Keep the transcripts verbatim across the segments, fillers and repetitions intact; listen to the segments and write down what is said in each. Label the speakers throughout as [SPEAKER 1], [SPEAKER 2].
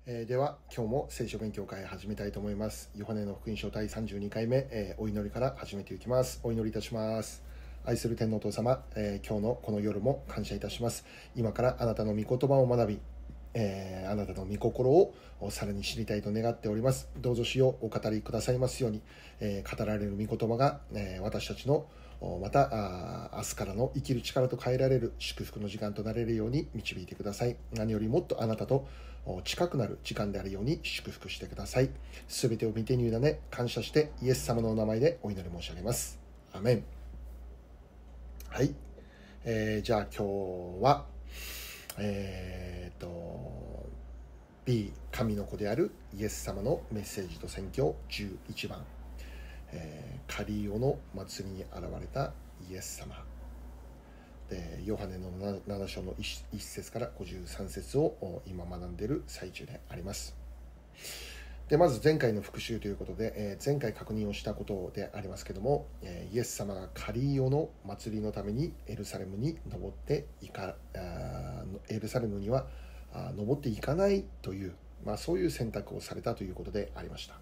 [SPEAKER 1] えーでは今日も聖書勉強会始めたいと思います。ヨハネの福音書第さんじゅうにかいめ、えーお祈りから始めていきます。お祈りいたします。愛する天のお父様、えー今日のこの夜も感謝いたします。今からあなたの御言葉を学び、えーあなたの御心をさらに知りたいと願っております。どうぞ主をお語りくださいますように、えー語られる御言葉が、えー私たちのまたあ明日からの生きる力と変えられる祝福の時間となれるように導いてください。何よりもっとあなたと近くなる時間であるように祝福してください。すべてを御手に委ね感謝してイエス様のお名前でお祈り申し上げます。アメン。はい、えー、じゃあ今日はえー、と B 神の子であるイエス様のメッセージと宣教じゅういちばん、えー、カリオの祭りに現れたイエス様で、ヨハネのなな章のいち節からごじゅうさん節を今学んでいる最中であります。でまず前回の復習ということで、えー、前回確認をしたことでありますけども、えー、イエス様がカリオの祭りのためにエルサレムに登っていかエルサレムには登っていかないという、まあ、そういう選択をされたということでありました。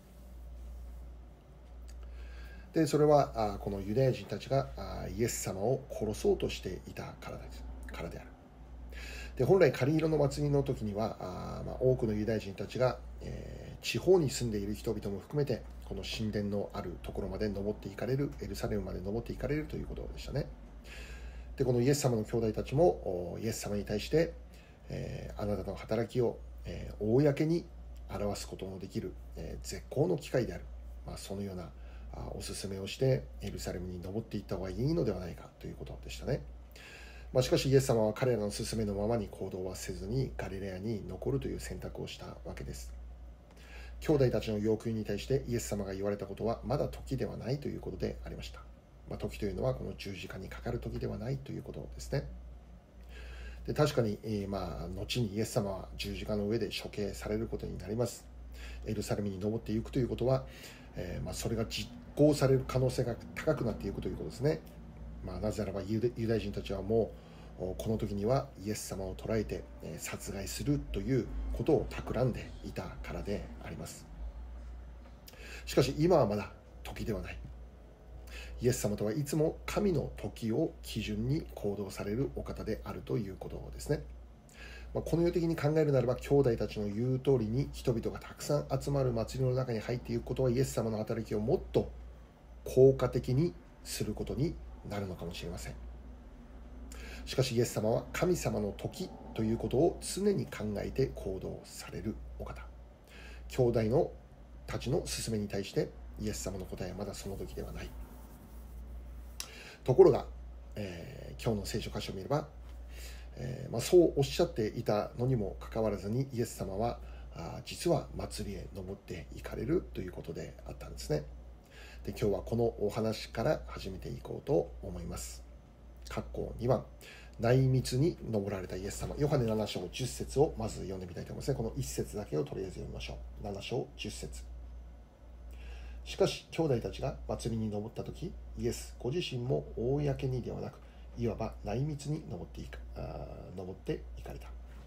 [SPEAKER 1] でそれはこのユダヤ人たちがイエス様を殺そうとしていたからです、からである。で本来カリ色の祭りの時にはあ、まあ、多くのユダヤ人たちが、えー、地方に住んでいる人々も含めてこの神殿のあるところまで登っていかれる、エルサレムまで登っていかれるということでしたね。でこのイエス様の兄弟たちもイエス様に対して、えー、あなたの働きを、えー、公に表すことのできる、えー、絶好の機会である、まあ、そのようなおすすめをしてエルサレムに登っていった方がいいのではないかということでしたね。まあ、しかしイエス様は彼らの勧めのままに行動はせずにガリレアに残るという選択をしたわけです。兄弟たちの要求に対してイエス様が言われたことはまだ時ではないということでありました。まあ、時というのはこの十字架にかかる時ではないということですね。で確かに、えー、まあ後にイエス様は十字架の上で処刑されることになります。エルサレムに登っていくということは、えーまあ、それが実行される可能性が高くなっていくということですね。まあ、なぜならばユダヤ人たちはもうこの時にはイエス様を捕らえて殺害するということを企んでいたからであります。しかし今はまだ時ではない。イエス様とはいつも神の時を基準に行動されるお方であるということですね。まあ、この世的に考えるならば兄弟たちの言う通りに人々がたくさん集まる祭りの中に入っていくことはイエス様の働きをもっと効果的にすることになるのかもしれません。しかしイエス様は神様の時ということを常に考えて行動されるお方。兄弟のたちの勧めに対してイエス様の答えはまだその時ではない。ところが、えー、今日の聖書箇所を見れば、えーまあ、そうおっしゃっていたのにもかかわらずにイエス様はあ実は祭りへ登っていかれるということであったんですね。で今日はこのお話から始めていこうと思います。括弧にばん、内密に登られたイエス様。ヨハネなな章じゅっ節をまず読んでみたいと思いますね。このいち節だけをとりあえず読みましょう。なな章じゅっ節。しかし兄弟たちが祭りに登った時、イエスご自身も公にではなく、いわば内密に登っていかあ登っていかれた。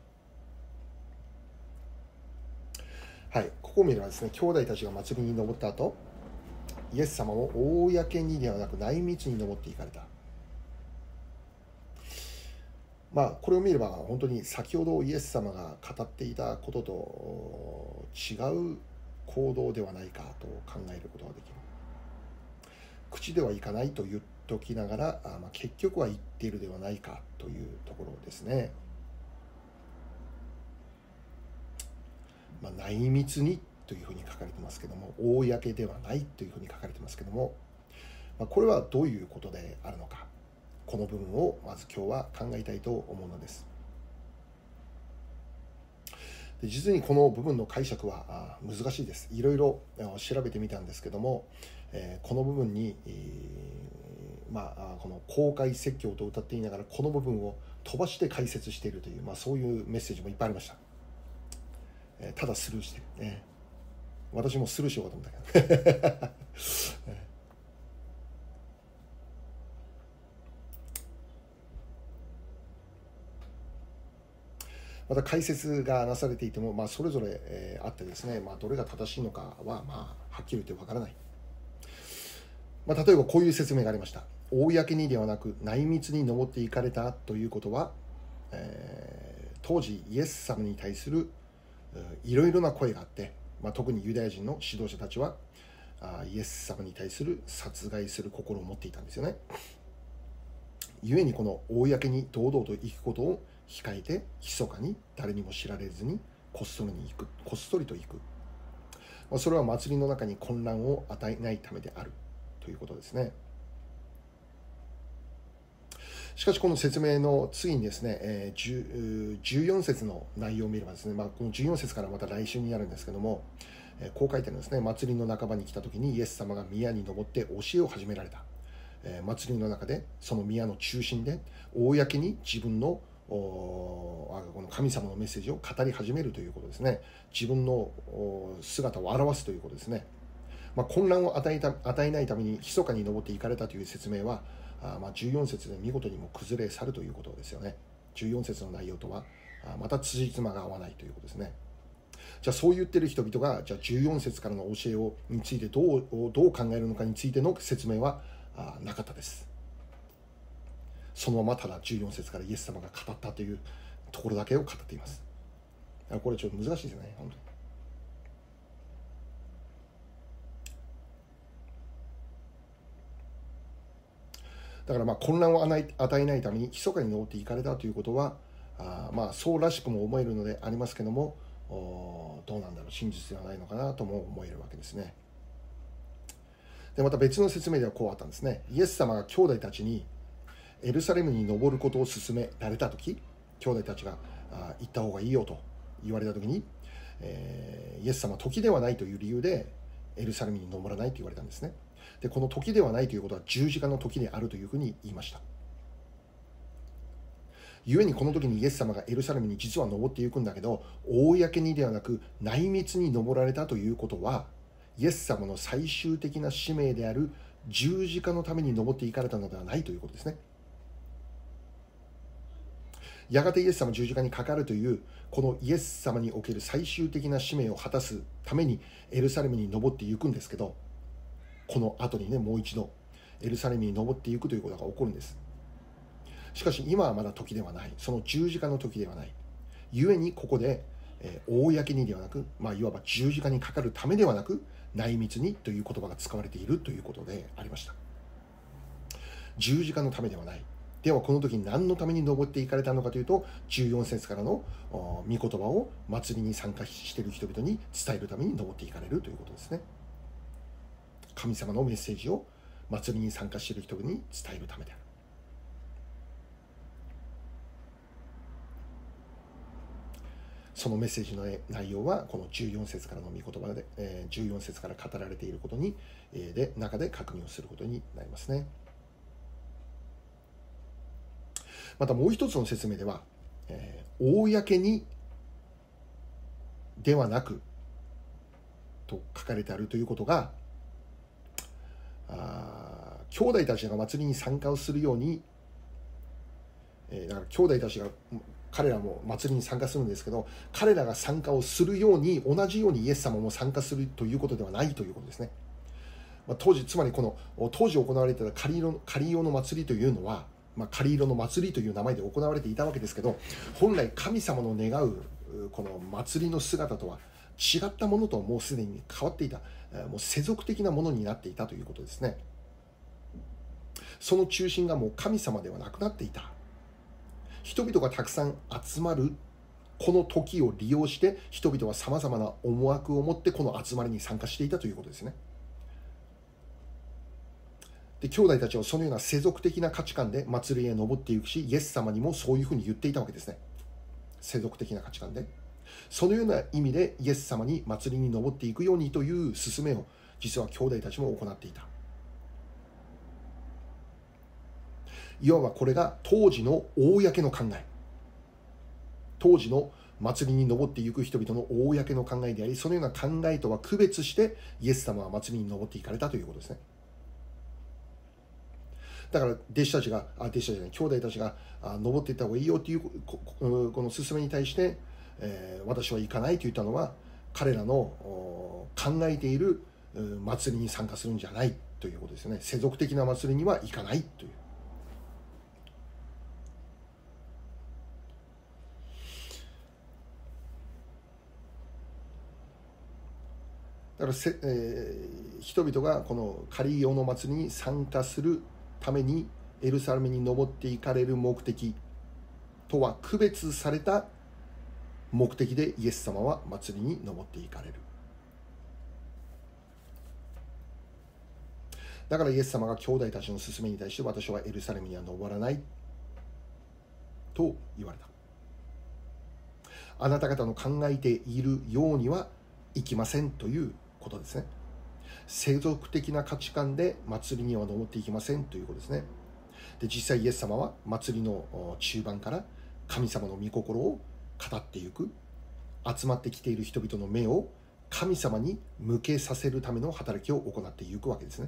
[SPEAKER 1] はい、ここを見ればですね、兄弟たちが祭りに登った後、イエス様も公にではなく内密に登っていかれた。まあ、これを見れば本当に先ほどイエス様が語っていたことと違う行動ではないかと考えることができる。口ではいかないと言っておきながら、まあ、結局は言っているではないかというところですね。まあ、内密にというふうに書かれてますけども、公ではないというふうに書かれてますけども、まあ、これはどういうことであるのか。この部分をまず今日は考えたいと思うのです。で実にこの部分の解釈は難しいです。いろいろ調べてみたんですけども、えー、この部分に、えー、まあ、この公開説教と歌っていながらこの部分を飛ばして解説しているという、まあ、そういうメッセージもいっぱいありました。えー、ただスルーしてる、ね、私もスルーしようかと思ったけどまた解説がなされていても、まあ、それぞれ、えー、あってですね、まあ、どれが正しいのかは、まあ、はっきり言ってわからない。まあ、例えばこういう説明がありました。公にではなく内密に登っていかれたということは、えー、当時イエス様に対するいろいろな声があって、まあ、特にユダヤ人の指導者たちはイエス様に対する殺害する心を持っていたんですよね。故にこの公に堂々と行くことを控えて、密かに誰にも知られずにこっそりに行く、こっそりと行く、まあ、それは祭りの中に混乱を与えないためであるということですね。しかしこの説明の次にですね、えー、じゅうよん節の内容を見ればですね、まあ、このじゅうよん節からまた来週になるんですけども、えー、こう書いてあるんですね。祭りの半ばに来た時にイエス様が宮に登って教えを始められた。えー、祭りの中でその宮の中心で公に自分のこの神様のメッセージを語り始めるということですね。自分の姿を表すということですね。まあ、混乱を与えた、与えないために密かに登っていかれたという説明は、あまあじゅうよん節で見事にも崩れ去るということですよね。じゅうよん節の内容とはまた辻褄が合わないということですね。じゃあそう言ってる人々がじゃあじゅうよん節からの教えをについてどう、どう考えるのかについての説明はなかったです。そのままただじゅうよん節からイエス様が語ったというところだけを語っています。これちょっと難しいですね、本当に。だからまあ混乱を与えないために密かに登っていかれたということは、あまあそうらしくも思えるのでありますけども、どうなんだろう、真実ではないのかなとも思えるわけですね。でまた別の説明ではこうあったんですね。イエス様が兄弟たちにエルサレムに登ることを勧められたとき、兄弟たちがあ行った方がいいよと言われたときに、えー、イエス様は時ではないという理由でエルサレムに登らないと言われたんですね。でこの時ではないということは十字架の時であるというふうに言いました。故にこの時にイエス様がエルサレムに実は登っていくんだけど、公にではなく内密に登られたということは、イエス様の最終的な使命である十字架のために登っていかれたのではないということですね。やがてイエス様十字架にかかるというこのイエス様における最終的な使命を果たすためにエルサレムに登っていくんですけど、この後にね、もう一度エルサレムに登っていくということが起こるんです。しかし今はまだ時ではない、その十字架の時ではない。故にここで、えー、公にではなく、まあ、いわば十字架にかかるためではなく内密にという言葉が使われているということでありました。十字架のためではない。ではこの時に何のために登っていかれたのかというと、じゅうよん節からの御言葉を祭りに参加している人々に伝えるために登っていかれるということですね。神様のメッセージを祭りに参加している人々に伝えるためである。そのメッセージの内容はこのじゅうよん節からの御言葉で、えー、じゅうよん節から語られていることに、えー、で中で確認をすることになりますね。またもう一つの説明では、えー、公にではなくと書かれてあるということが、あ兄弟たちが祭りに参加をするように、えー、だから兄弟たちが彼らも祭りに参加するんですけど、彼らが参加をするように同じようにイエス様も参加するということではないということですね。まあ、当時つまりこの当時行われていた狩色狩色の祭りというのは、まあ、狩色の祭りという名前で行われていたわけですけど、本来神様の願うこの祭りの姿とは違ったものともうすでに変わっていた、もう世俗的なものになっていたということですね。その中心がもう神様ではなくなっていた。人々がたくさん集まるこの時を利用して人々はさまざまな思惑を持ってこの集まりに参加していたということですね。で兄弟たちはそのような世俗的な価値観で祭りへ登っていくし、イエス様にもそういうふうに言っていたわけですね。世俗的な価値観でそのような意味でイエス様に祭りに登っていくようにという勧めを実は兄弟たちも行っていた。いわばこれが当時の公の考え、当時の祭りに登っていく人々の公の考えであり、そのような考えとは区別してイエス様は祭りに登っていかれたということですね。 だから弟子たちがあ弟子たちじゃない兄弟たちがあ登っていった方がいいよというここの勧めに対して、えー、私は行かないと言ったのは、彼らの考えている祭りに参加するんじゃないということですよね。世俗的な祭りには行かないという。だからせ、えー、人々がこのカリオの祭りに参加するためにエルサレムに登っていかれる目的とは区別された目的でイエス様は祭りに登っていかれる。だからイエス様が兄弟たちの勧めに対して、私はエルサレムには登らないと言われた。あなた方の考えているようには行きませんということですね。世俗的な価値観で祭りには登っていきませんということですね。で、実際イエス様は祭りの中盤から神様の御心を語っていく、集まってきている人々の目を神様に向けさせるための働きを行っていくわけですね。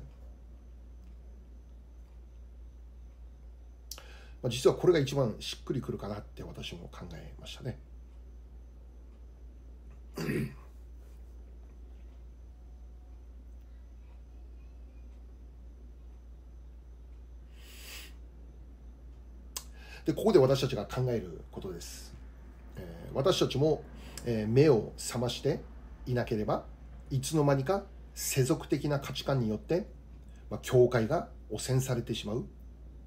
[SPEAKER 1] 実はこれが一番しっくりくるかなって私も考えましたね。で、ここで私たちが考えることです。えー、私たちも、えー、目を覚ましていなければ、いつの間にか世俗的な価値観によって、まあ、教会が汚染されてしまう。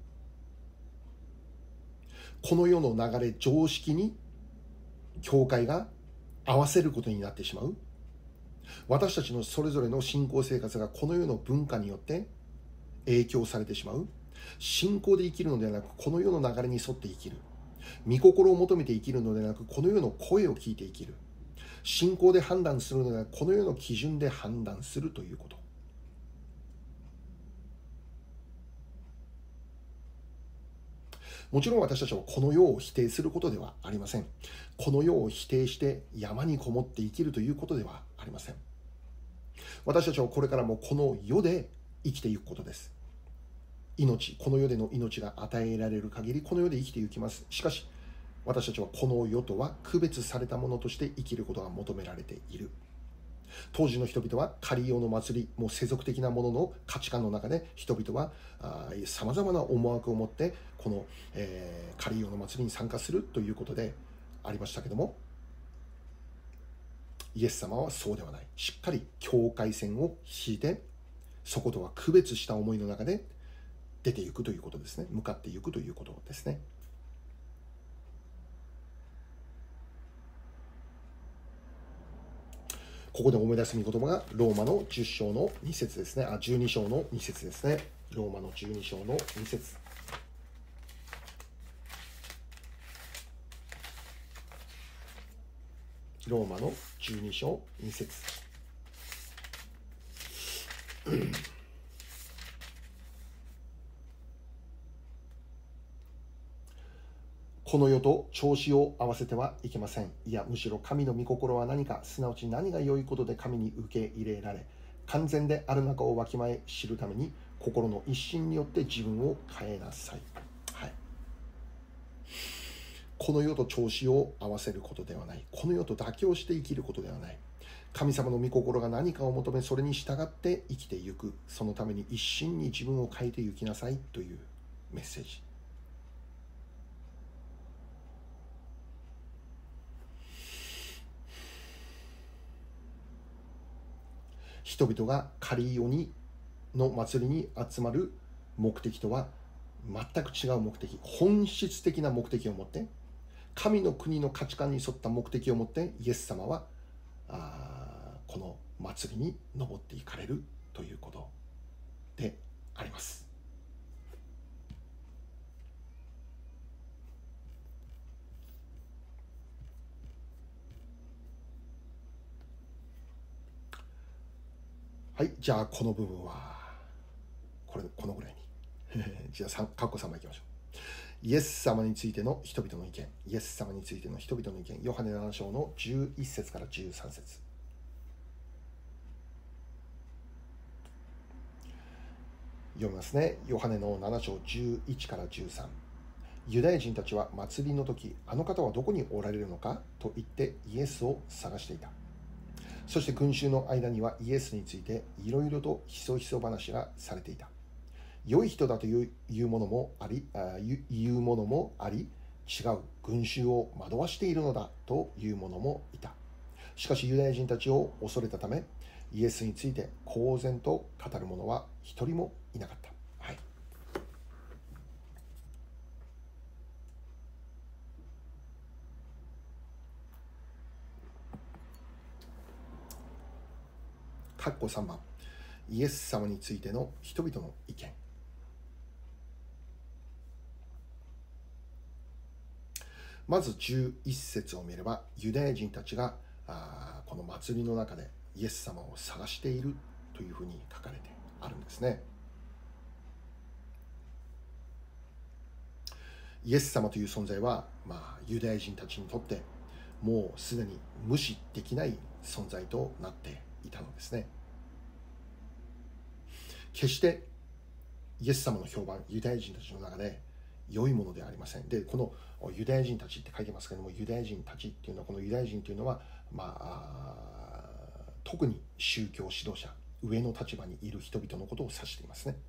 [SPEAKER 1] この世の流れ、常識に教会が合わせることになってしまう。私たちのそれぞれの信仰生活がこの世の文化によって影響されてしまう。信仰で生きるのではなく、この世の流れに沿って生きる。御心を求めて生きるのではなく、この世の声を聞いて生きる。信仰で判断するのではなく、この世の基準で判断するということ。もちろん私たちはこの世を否定することではありません。この世を否定して山にこもって生きるということではありません。私たちはこれからもこの世で生きていくことです。命、この世での命が与えられる限り、この世で生きていきます。しかし、私たちはこの世とは区別されたものとして生きることが求められている。当時の人々はカリオの祭り、もう世俗的なものの価値観の中で、人々はさまざまな思惑を持ってこの、えー、カリオの祭りに参加するということでありましたけども、イエス様はそうではない。しっかり境界線を引いて、そことは区別した思いの中で出ていくということですね。向かっていくということですね。ここで思い出す御言葉がローマのじゅっ章のに節ですね。あ、じゅうに章のに節ですね。ローマのじゅうに章のに節。ローマのじゅうに章に節。この世と調子を合わせてはいけません。いや、むしろ神の御心は何か、すなわち何が良いことで神に受け入れられ、完全である中をわきまえ知るために、心の一心によって自分を変えなさい。はい。この世と調子を合わせることではない。この世と妥協して生きることではない。神様の御心が何かを求め、それに従って生きていく。そのために一心に自分を変えていきなさいというメッセージ。人々がカリオニの祭りに集まる目的とは全く違う目的、本質的な目的を持って、神の国の価値観に沿った目的を持ってイエス様はあこの祭りに登っていかれるということであります。はい、じゃあこの部分はこれこのぐらいにじゃあカッコさんばんいきましょう。イエス様についての人々の意見、イエス様についての人々の意見、ヨハネなな章のじゅういち節からじゅうさん節。 読みますね。ヨハネのなな章じゅういちからじゅうさん。ユダヤ人たちは祭りの時、あの方はどこにおられるのかと言ってイエスを探していた。そして群衆の間にはイエスについていろいろとひそひそ話がされていた。良い人だというものもあり、言うものもあり、違う群衆を惑わしているのだというものもいた。しかしユダヤ人たちを恐れたため、イエスについて公然と語る者は一人もいなかった。はい。かっこさんばん、イエス様についての人々の意見。まずじゅういち節を見れば、ユダヤ人たちがあこの祭りの中でイエス様を探しているというふうに書かれてあるんですね。イエス様という存在は、まあ、ユダヤ人たちにとってもうすでに無視できない存在となっていたのですね。決してイエス様の評判、ユダヤ人たちの中で良いものではありません。で、このユダヤ人たちって書いてますけれども、ユダヤ人たちっていうのは、このユダヤ人というのは、まあ、特に宗教指導者、上の立場にいる人々のことを指していますね。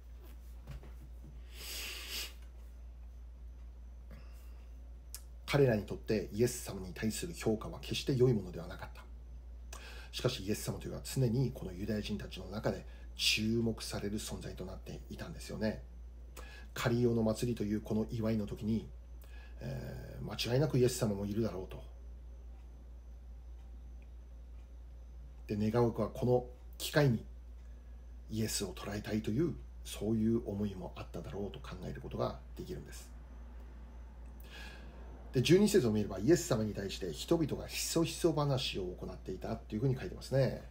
[SPEAKER 1] 彼らにとってイエス様に対する評価は決して良いものではなかった。しかしイエス様というのは常にこのユダヤ人たちの中で注目される存在となっていたんですよね。カリオの祭りというこの祝いの時に、えー、間違いなくイエス様もいるだろうと。で、願うはこの機会にイエスを捉えたいという、そういう思いもあっただろうと考えることができるんです。で、じゅうに節を見れば、イエス様に対して人々がひそひそ話を行っていたというふうに書いてますね。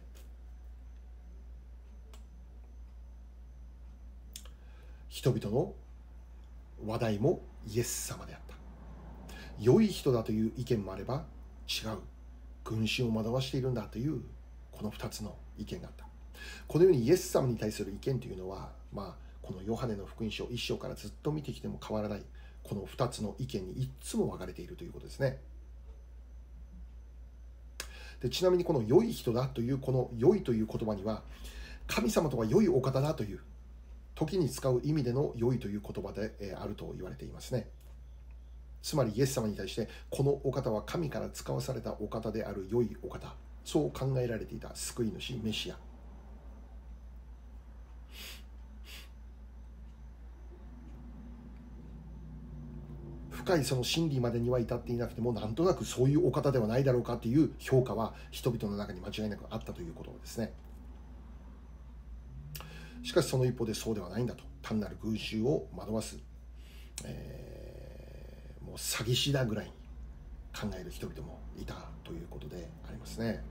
[SPEAKER 1] 人々の話題もイエス様であった。良い人だという意見もあれば、違う群衆を惑わしているんだというこのふたつの意見があった。このようにイエス様に対する意見というのは、まあ、このヨハネの福音書いっ章からずっと見てきても変わらないこのふたつの意見にいつも分かれているということですね。で、ちなみにこの良い人だというこの良いという言葉には、神様とは良いお方だという時に使う意味での良いという言葉であると言われていますね。つまりイエス様に対してこのお方は神から使わされたお方である良いお方、そう考えられていた救い主メシア。深いその真理までには至っていなくても、なんとなくそういうお方ではないだろうかという評価は人々の中に間違いなくあったということですね。しかしその一方でそうではないんだと、単なる群衆を惑わす、えー、もう詐欺師だぐらいに考える人々もいたということでありますね。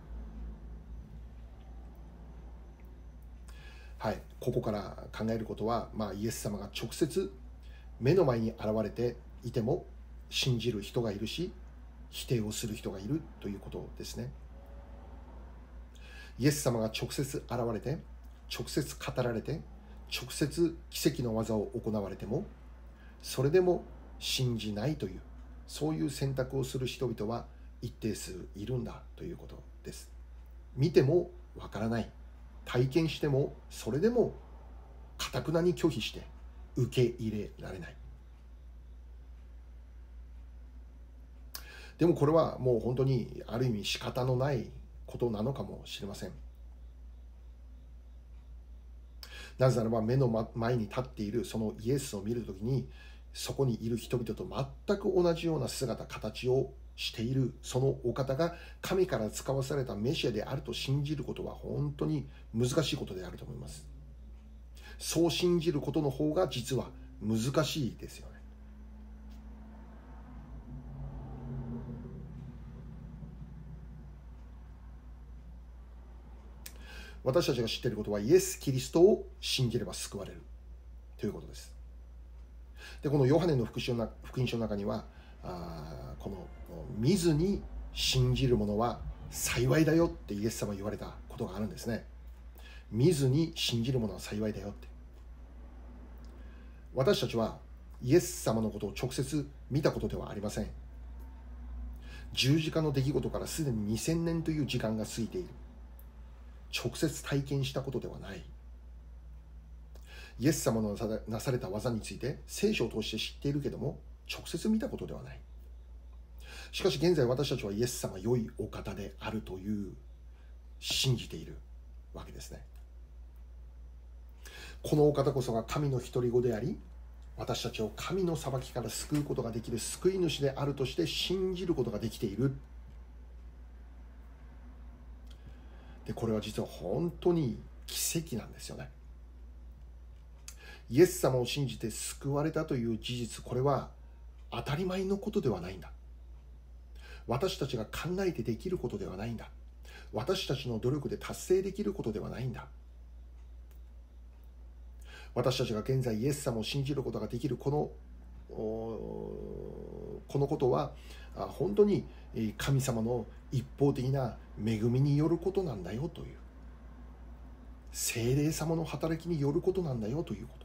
[SPEAKER 1] はい、ここから考えることは、まあ、イエス様が直接目の前に現れていても信じる人がいるし、否定をする人がいるということですね。イエス様が直接現れて、直接語られて、直接奇跡の技を行われても、それでも信じないという、そういう選択をする人々は一定数いるんだということです。見てもわからない、体験してもそれでも頑なに拒否して受け入れられない。でもこれはもう本当にある意味仕方のないことなのかもしれません。なぜならば目の前に立っているそのイエスを見るときに、そこにいる人々と全く同じような姿形をしているそのお方が神から使わされたメシアであると信じることは本当に難しいことであると思います。そう信じることの方が実は難しいですよね。私たちが知っていることは、イエス・キリストを信じれば救われるということです。で、このヨハネの福音書の中には、あこの見ずに信じる者は幸いだよってイエス様が言われたことがあるんですね。見ずに信じる者は幸いだよって。 私たちはイエス様のことを直接見たことではありません。十字架の出来事からすでににせんねんという時間が過ぎている。直接体験したことではない。イエス様のなされた技について聖書を通して知っているけども、直接見たことではない。しかし現在私たちはイエス様良いお方であるという信じているわけですね。このお方こそが神の独り子であり、私たちを神の裁きから救うことができる救い主であるとして信じることができている。で、これは実は本当に奇跡なんですよね。イエス様を信じて救われたという事実、これは当たり前のことではないんだ。私たちが考えてできることではないんだ。私たちの努力で達成できることではないんだ。私たちが現在イエス様を信じることができるこのこのことは本当に神様の一方的な恵みによることなんだよという、聖霊様の働きによることなんだよということ。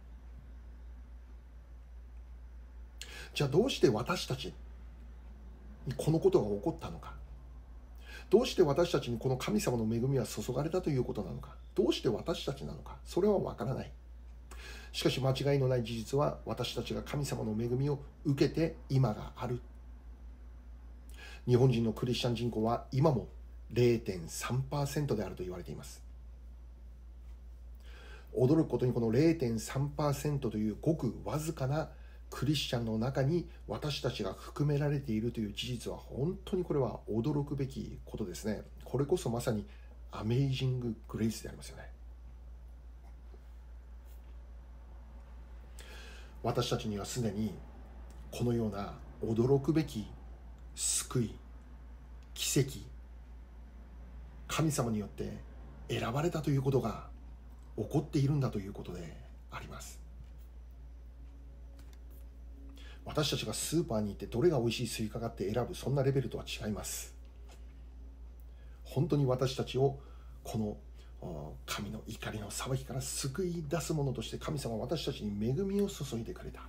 [SPEAKER 1] じゃあどうして私たちにこのことが起こったのか。どうして私たちにこの神様の恵みは注がれたということなのか。どうして私たちなのか。それはわからない。しかし間違いのない事実は、私たちが神様の恵みを受けて今がある。日本人のクリスチャン人口は今も れいてんさんパーセント であると言われています。驚くことにこの れいてんさんパーセント というごくわずかなクリスチャンの中に私たちが含められているという事実は、本当にこれは驚くべきことですね。これこそまさにアメイジング・グレイスでありますよね。私たちにはすでにこのような驚くべき救い、奇跡、神様によって選ばれたということが起こっているんだということであります。私たちがスーパーに行ってどれが美味しいスイカかって選ぶ、そんなレベルとは違います。本当に私たちをこの神の怒りの裁きから救い出すものとして、神様は私たちに恵みを注いでくれた。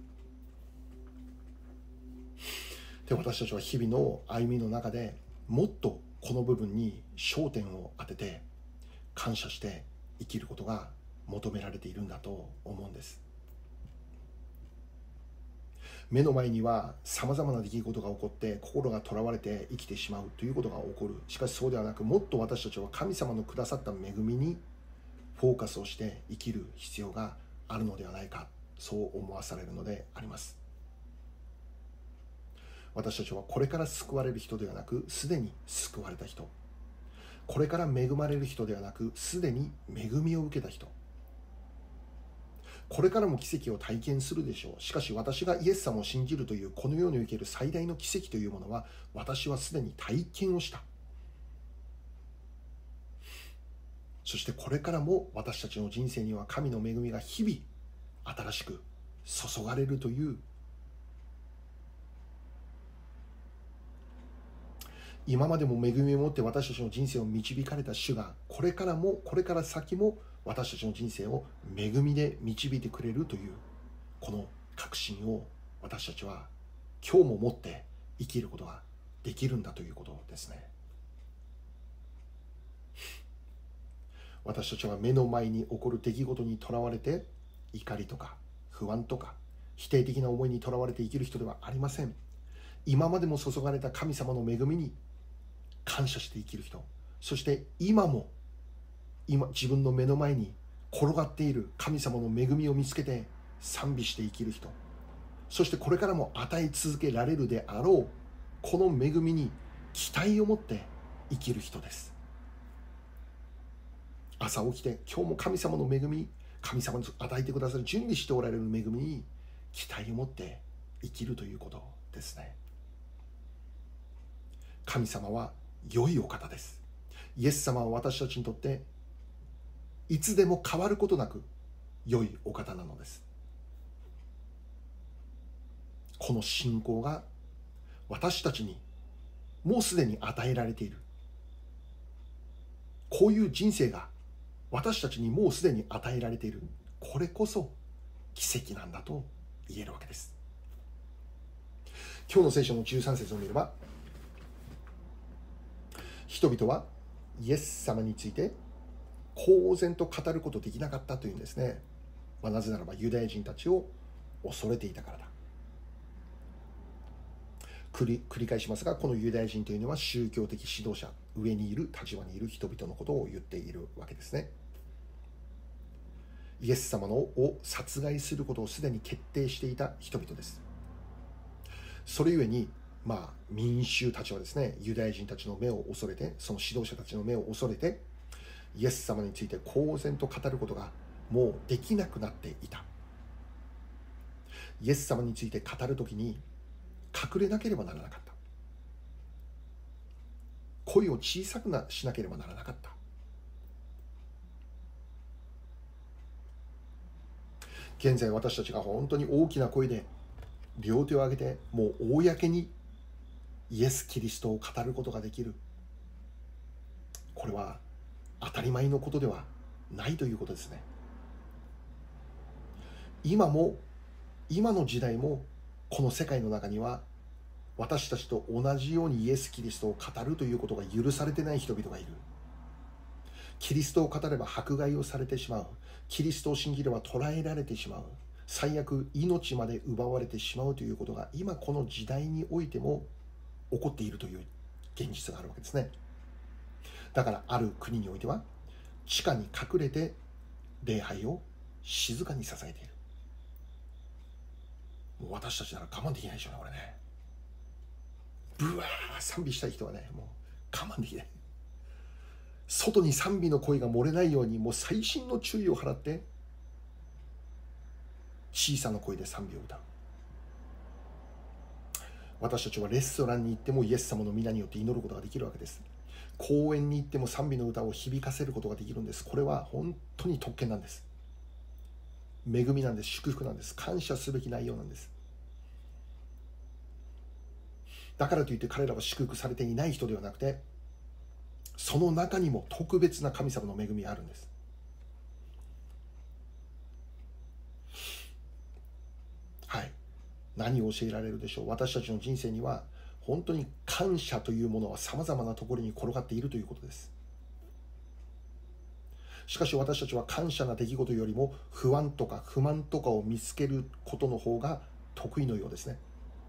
[SPEAKER 1] で、私たちは日々の歩みの中でもっとこの部分に焦点を当てて感謝して生きることが求められているんだと思うんです。目の前にはさまざまな出来事が起こって心がとらわれて生きてしまうということが起こる。しかしそうではなく、もっと私たちは神様のくださった恵みにフォーカスをして生きる必要があるのではないか、そう思わされるのであります。私たちはこれから救われる人ではなく、すでに救われた人。これから恵まれる人ではなく、すでに恵みを受けた人。これからも奇跡を体験するでしょう。しかし私がイエス様を信じるというこの世における最大の奇跡というものは、私はすでに体験をした。そしてこれからも私たちの人生には神の恵みが日々新しく注がれるという、今までも恵みを持って私たちの人生を導かれた主が、これからもこれから先も私たちの人生を恵みで導いてくれるという、この確信を私たちは今日も持って生きることができるんだということですね。私たちは目の前に起こる出来事にとらわれて怒りとか不安とか否定的な思いにとらわれて生きる人ではありません。今までも注がれた神様の恵みに感謝して生きる人、そして今も今自分の目の前に転がっている神様の恵みを見つけて賛美して生きる人、そしてこれからも与え続けられるであろうこの恵みに期待を持って生きる人です。朝起きて今日も神様の恵み、神様の与えてくださる準備しておられる恵みに期待を持って生きるということですね。神様は良いお方です。イエス様は私たちにとっていつでも変わることなく良いお方なのです。この信仰が私たちにもうすでに与えられている。こういう人生が私たちにもうすでに与えられている。これこそ奇跡なんだと言えるわけです。今日の聖書のじゅうさん節を見れば、人々はイエス様について公然と語ることできなかったというんですね。まあ、なぜならばユダヤ人たちを恐れていたからだ。繰り、繰り返しますが、このユダヤ人というのは宗教的指導者、上にいる立場にいる人々のことを言っているわけですね。イエス様のを殺害することをすでに決定していた人々です。それゆえに、まあ、民衆たちはですね、ユダヤ人たちの目を恐れて、その指導者たちの目を恐れて、イエス様について公然と語ることがもうできなくなっていた。イエス様について語るときに隠れなければならなかった。声を小さくなしなければならなかった。現在私たちが本当に大きな声で両手を上げて、もう公にイエス・キリストを語ることができる。これは当たり前のことではないということですね。今も、今の時代もこの世界の中には私たちと同じようにイエス・キリストを語るということが許されてない人々がいる。キリストを語れば迫害をされてしまう。キリストを信じれば捕らえられてしまう。最悪命まで奪われてしまうということが今この時代においても起こっているという現実があるわけですね。だからある国においては地下に隠れて礼拝を静かに支えている。もう私たちなら我慢できないでしょうね、これね。ブワー賛美したい人はね、もう我慢できない。外に賛美の声が漏れないように、もう細心の注意を払って小さな声で賛美を歌う。私たちはレストランに行ってもイエス様の皆によって祈ることができるわけです。公園に行っても賛美の歌を響かせることができるんです。これは本当に特権なんです。恵みなんです。祝福なんです。感謝すべき内容なんです。だからといって彼らは祝福されていない人ではなくて、その中にも特別な神様の恵みがあるんです。はい。何を教えられるでしょう。私たちの人生には本当に感謝というものはさまざまなところに転がっているということです。しかし私たちは感謝な出来事よりも不安とか不満とかを見つけることの方が得意のようですね。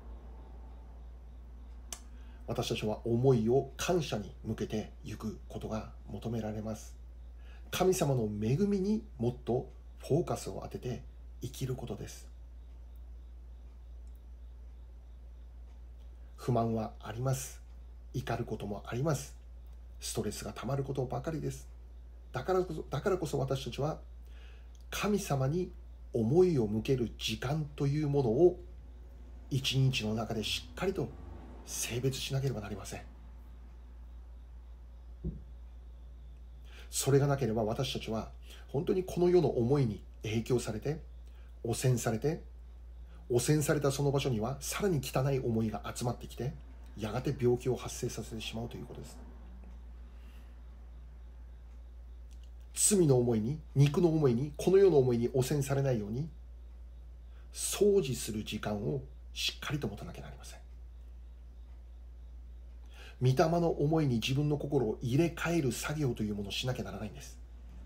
[SPEAKER 1] 私たちは思いを感謝に向けていくことが求められます。神様の恵みにもっとフォーカスを当てて生きることです。不満はあります。怒ることもあります。ストレスがたまることばかりです。だからこそ、だからこそ私たちは神様に思いを向ける時間というものを一日の中でしっかりと性別しなければなりません。それがなければ私たちは本当にこの世の思いに影響されて、汚染されて、汚染されたその場所にはさらに汚い思いが集まってきて、やがて病気を発生させてしまうということです。罪の思いに、肉の思いに、この世の思いに汚染されないように掃除する時間をしっかりと持たなきゃなりません。御霊の思いに自分の心を入れ替える作業というものをしなきゃならないんです。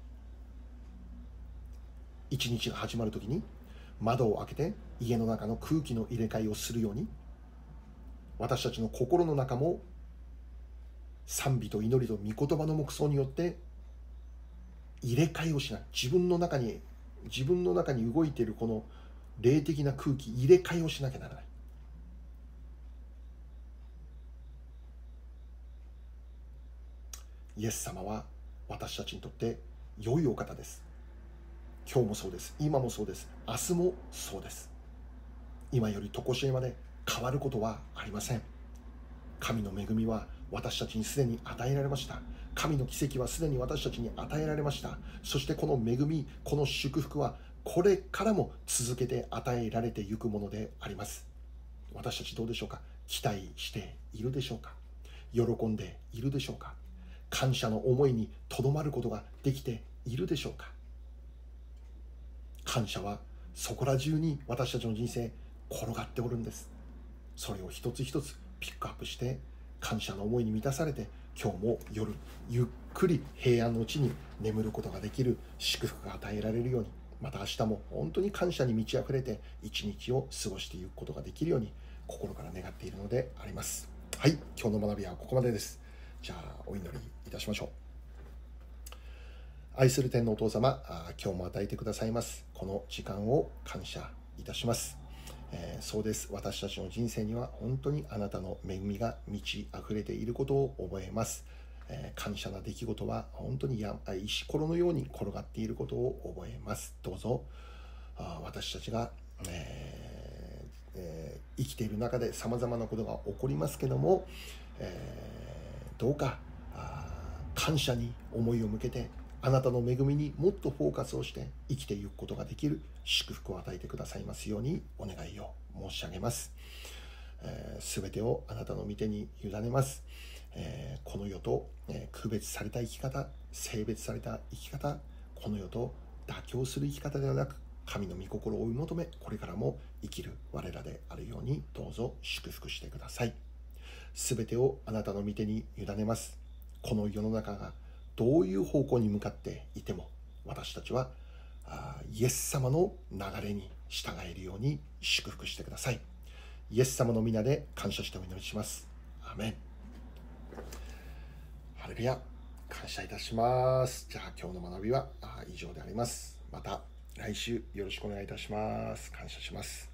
[SPEAKER 1] 一日が始まるときに窓を開けて家の中の空気の入れ替えをするように、私たちの心の中も賛美と祈りと御言葉の黙想によって入れ替えをしない。自分の中に自分の中に動いているこの霊的な空気入れ替えをしなきゃならない。イエス様は私たちにとって良いお方です。今日もそうです。今もそうです。明日もそうです。今より常しえまで変わることはありません。神の恵みは私たちにすでに与えられました。神の奇跡はすでに私たちに与えられました。そしてこの恵み、この祝福はこれからも続けて与えられていくものであります。私たちどうでしょうか。期待しているでしょうか。喜んでいるでしょうか。感謝の思いにとどまることができているでしょうか。感謝はそこら中に私たちの人生転がっておるんです。それを一つ一つピックアップして感謝の思いに満たされて、今日も夜ゆっくり平安のうちに眠ることができる祝福が与えられるように、また明日も本当に感謝に満ち溢れて一日を過ごしていくことができるように心から願っているのであります。はい、今日の学びはここまでです。じゃあお祈りいたしましょう。愛する天のお父様、今日も与えてくださいますこの時間を感謝いたします。えー、そうです。私たちの人生には本当にあなたの恵みが満ち溢れていることを覚えます。えー、感謝な出来事は本当にや石ころのように転がっていることを覚えます。どうぞあ私たちが、えーえー、生きている中でさまざまなことが起こりますけども、えー、どうか感謝に思いを向けて、あなたの恵みにもっとフォーカスをして生きていくことができる祝福を与えてくださいますようにお願いを申し上げます。すべ、えー、てをあなたの御手に委ねます。えー、この世と、えー、区別された生き方、性別された生き方、この世と妥協する生き方ではなく、神の御心を追い求め、これからも生きる我らであるようにどうぞ祝福してください。すべてをあなたの御手に委ねます。この世の中がどういう方向に向かっていても、私たちはイエス様の流れに従えるように祝福してください。イエス様の皆で感謝してお祈りします。アーメン。ハレルヤ。感謝いたします。じゃあ今日の学びは以上であります。また来週よろしくお願いいたします。感謝します。